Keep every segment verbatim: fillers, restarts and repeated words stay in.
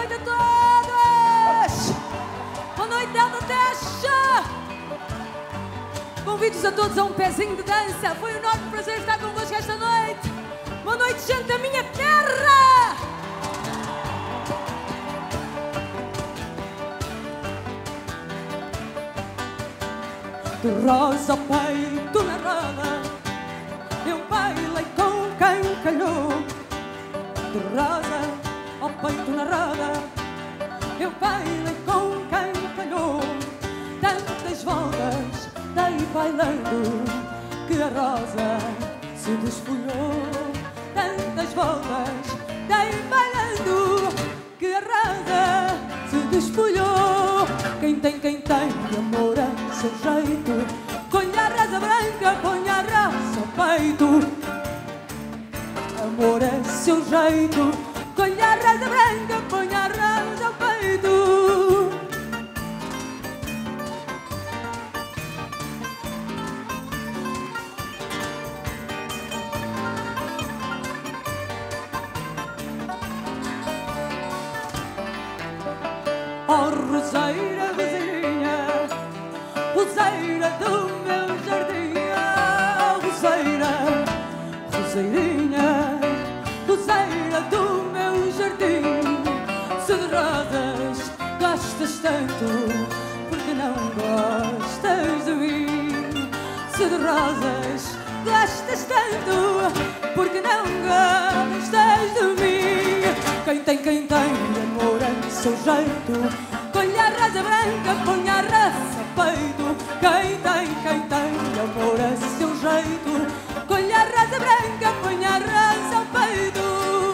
noite a todos! Boa noite, Delta Testa! Convido-vos a todos a um pezinho de dança. Foi um enorme prazer estar convosco esta noite. Boa noite, gente da minha terra! De rosa ao peito na roda, eu bailei com quem calhou. De rosa ao peito na roda, eu bailei com quem calhou. Tantas voltas dei bailando que a rosa se desfolhou. Tantas voltas dei bailando que a rosa se desfolhou. Quem tem, quem tem amor a seu jeito, põe a rosa branca, põe a rosa ao peito. Amor é seu jeito, põe a rosa branca, põe a rosa ao peito. Oh, roseira vizinha, roseira do meu jardim. Oh, roseira, roseirinha, roseira do meu jardim. Se de rosas gostas tanto, porque não gostas de mim? Se de rosas gostas tanto, porque não gostas de mim? Quem tem, quem tem amor a seu jeito, põe a rosa branca, põe a rosa ao peito. Quem tem, quem tem amor a seu jeito, põe a rosa branca, põe a rosa ao peito.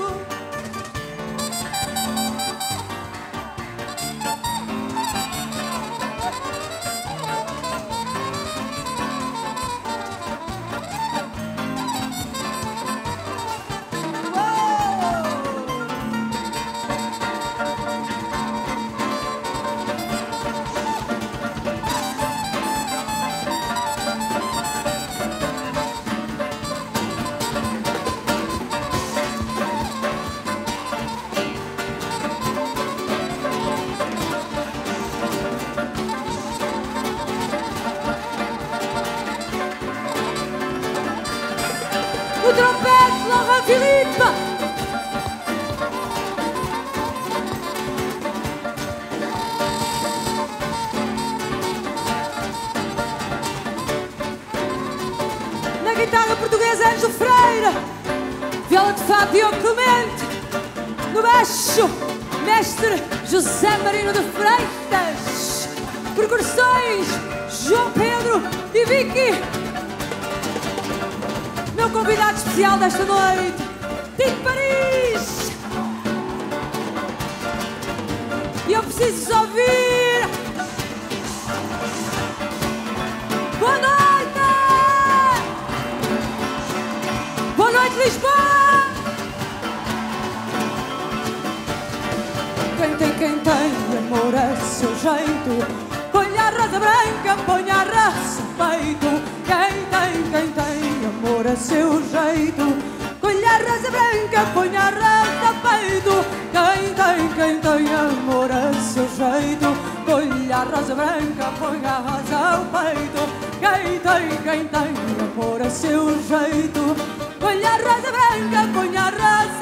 O trompete, Laurent Philippe. Na guitarra portuguesa, Ângelo Freire. Viola de fato, Diogo Clemente. No baixo, mestre José Marino de Freitas. Percussões, João Pedro e Vicky. Meu convidado especial desta noite, Tito Paris. E eu preciso ouvir. Boa noite! Boa noite, Lisboa! Quem tem, quem tem amor a seu jeito, põe a rosa branca, põe a rosa ao peito. Quem tem, quem tem amor a seu jeito, põe a rosa branca, põe a rosa ao peito. Quem tem, quem tem amor a seu jeito, põe a rosa branca, põe a rosa ao peito. Quem tem, quem tem amor a seu jeito, põe a rosa branca, põe a rosa